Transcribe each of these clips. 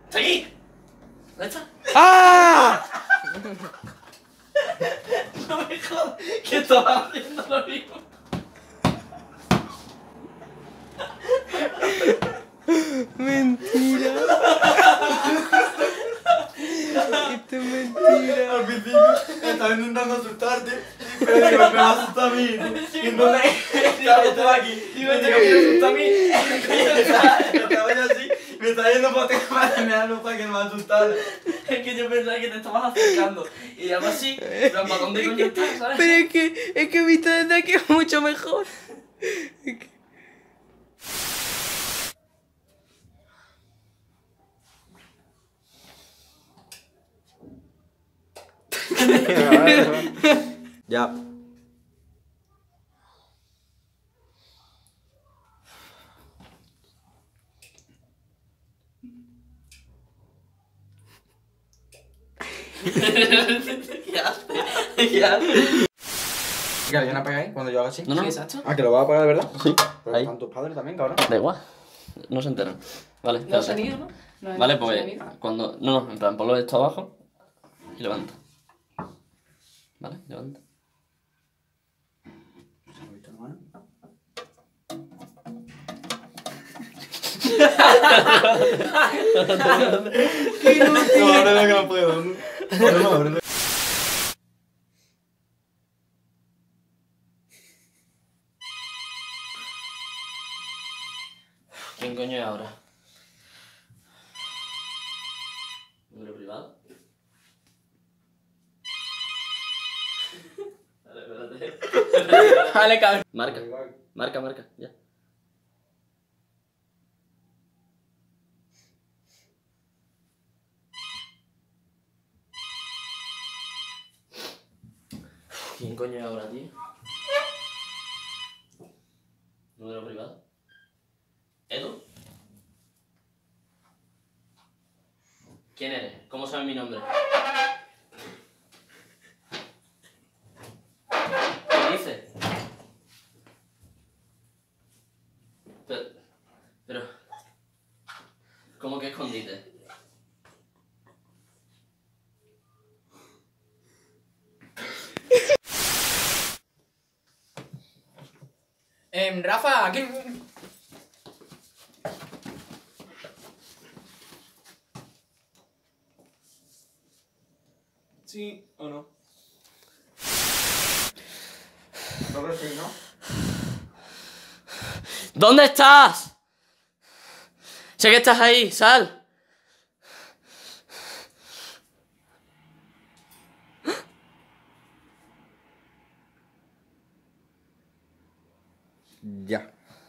¡Seguí! ¿Dónde está? ¡Ah! No me jodas, que estaba haciendo lo mismo. Mentira. Esto es mentira. Al principio estaba intentando asustarte, pero digo, me va a asustar a mí. Y entonces estaba aquí. Y me asusta a mí. Estaba yo así, me estaba yendo para atrás para mirarlo para que no me asustara. Es que yo pensaba que te estabas acercando. Y algo así, pero ¿para dónde coño estás, sabes? Pero es que visto desde aquí es mucho mejor. Ya. ¿Qué haces? ¿Qué haces? ¿Que alguien apaga ahí cuando yo haga así? No, no. Sí, exacto. Ah, que lo va a apagar de verdad. Sí. Pero Ahí. están tus padres también, cabrón. Da igual. No se enteran. Vale, No espérate. se ¿no? No, Vale, no pues se niega. cuando... No, en plan, ponlo esto abajo y levanta. Vale, levanta. No, ábrelo que no puedo. No, ábrelo. ¿Quién coño es ahora? ¿Número privado? Vale, espérate. Vale, cabrón. Marca, marca, marca, ya. ¿Quién coño es ahora, tío? ¿Número privado? ¿Edu? ¿Quién eres? ¿Cómo sabes mi nombre? ¿Qué dices? Pero... ¿Cómo que escondite? Rafa, ¿qué...? ¿Sí o no? Creo que sí, ¿no? ¿Dónde estás? Sé que estás ahí, sal. Ya.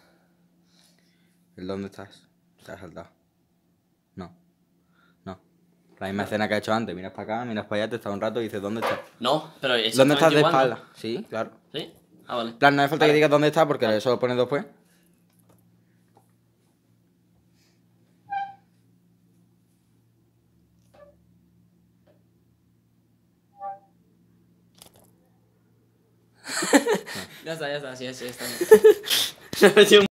¿El dónde estás? Te has saltado. No. No. La misma escena que he hecho antes. Miras para acá, miras para allá, te estás un rato y dices, ¿dónde estás? No, pero es ¿Dónde estás de igual, ¿no? espalda? Sí, claro. ¿Sí? Ah, vale. En plan, no hace falta que digas dónde estás porque eso lo pones después. Ya está, sí, está. Me ha metido